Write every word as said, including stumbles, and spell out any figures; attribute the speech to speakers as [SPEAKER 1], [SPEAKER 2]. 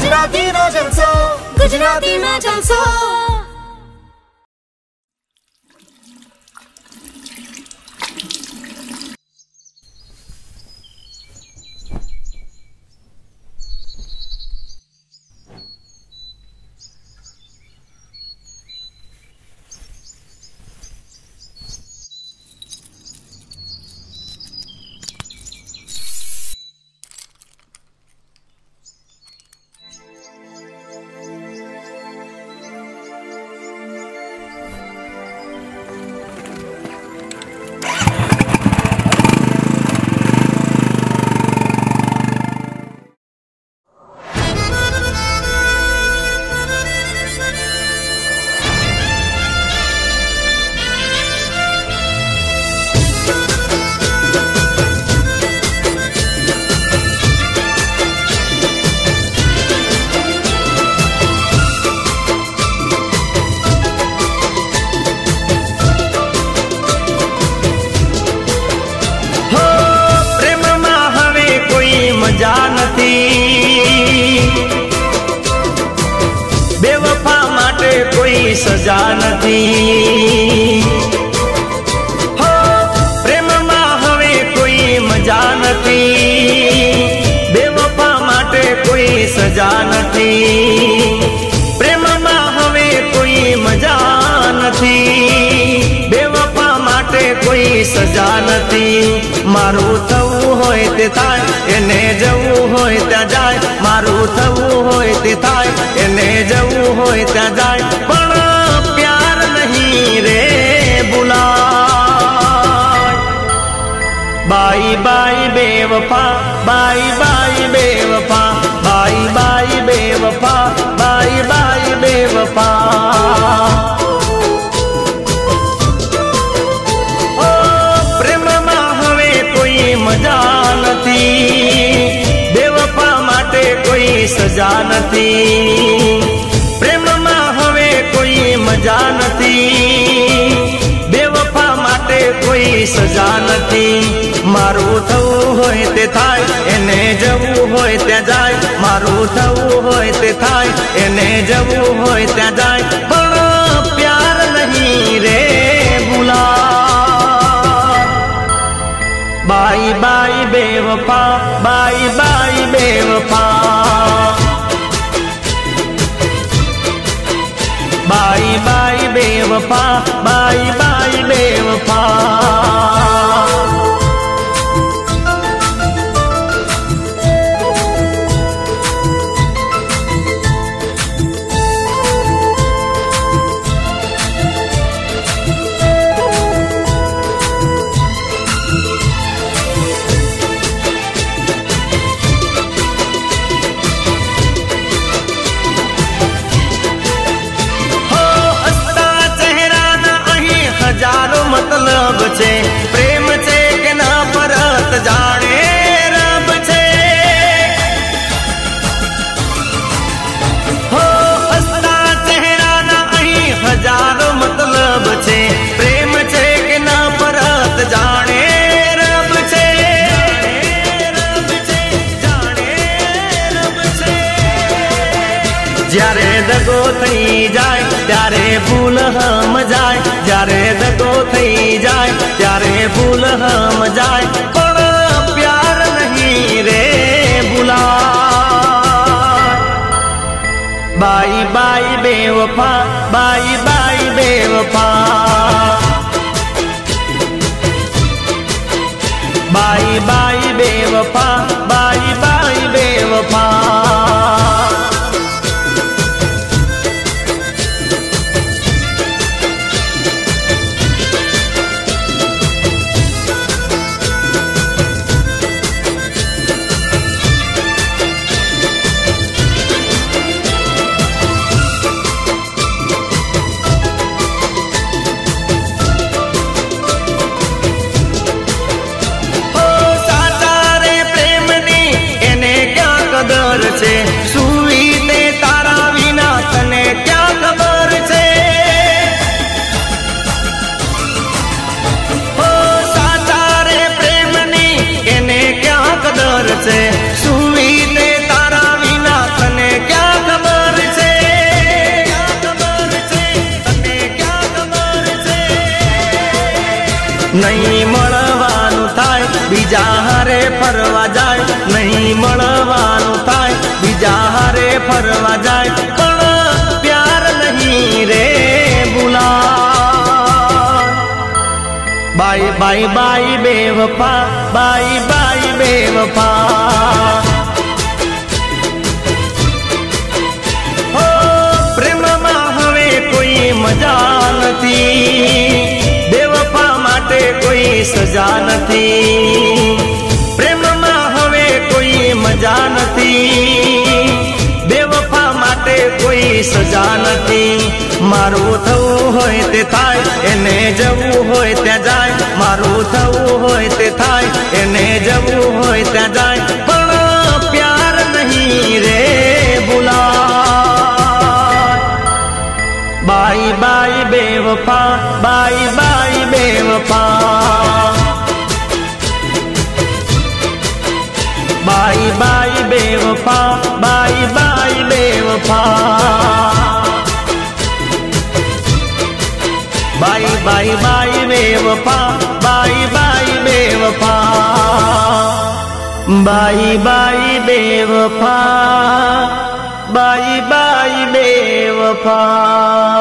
[SPEAKER 1] Gujarati no जलसो, Gujarati में जलसो।
[SPEAKER 2] बेवफा माटे कोई सजा नहीं हो, प्रेम में हवे कोई मजा नहीं। बेवफा माटे कोई सजा नहीं, प्रेम में हवे कोई मजा नहीं। बेवफा माटे कोई सजा नहीं। मारू थवू होय ते थाय, एने जवू होय त्या जाय। मारू थवू होय ते थाय, एने जवू होय त्या जाय। पण प्यार नहीं रे बुलाय। बाई बाई बेवफा, बाई बाई बेवफा, बाई बाई बेवफा, बाई बाई बेवफा। मजा नहीं, बेवफा माटे कोई सजा नहीं। प्रेम में हवे कोई मजा नहीं, बेवफा माटे कोई सजा नहीं। मारू थवू होय ते थाय, एने जवू होय त्या जाय। मारू थवू होय ते थाय, एने जवू होय त्या जाय। पण प्यार नहीं रे बुला। बाई बाई बेवफा, बाई बाई बेवफा, बाई बाई बेवफा, बाई बाई बेवफा। मतलब छे प्रेम छे के ना परत जाने रब छे। हो हसता चेहरा ना अहीं हजारों मतलब छे। प्रेम छे के ना परत जाने रब छे। रब छे, जाने रब छे। ज्यारे दगो थई जाय त्यारे भूल हम जाय। ज्यारे दगो थई जाय त्यारे भूल हम जाय। पण प्यार नहीं रे बुला। बाई बाई बेवफा, बाई बाई बेवफा, बाई बाई बेवफा, बाई बाई बेवफा। सुई ते तारा विना तने क्या खबर छे। हो साचा रे प्रेमनी एने क्या कदर छे। सुई ते तारा विना तने क्या नहीं મળવાનું થાય બીજા હારે ફરવા જાય नहीं મળવાનું થાય બીજા હારે ફરવા જાય પણ प्यार नहीं रे बुला बाय बाय बाय बेवफा बाय बाय बेवफा हो प्रेम में हवे कोई मजा नहीं बेवफा माटे कोई सजा नहीं प्रेम में हवे कोई मजा नहीं बेवफा माटे कोई सजा नहीं मारू थवू होय ते थाय एने जवू होय त्या जाय मारू थवू होय ते थाय एने जवू होय त्या जाय पण प्यार नहीं रे बुला बाय बाय बेवफा बाय बाय बेवफा बाय बाय बेवफा बाय बाय बेवफा बाय बाय बाय बेवफा बाय बाय बेवफा बाय बाय बेवफा बाय बाय बेवफा।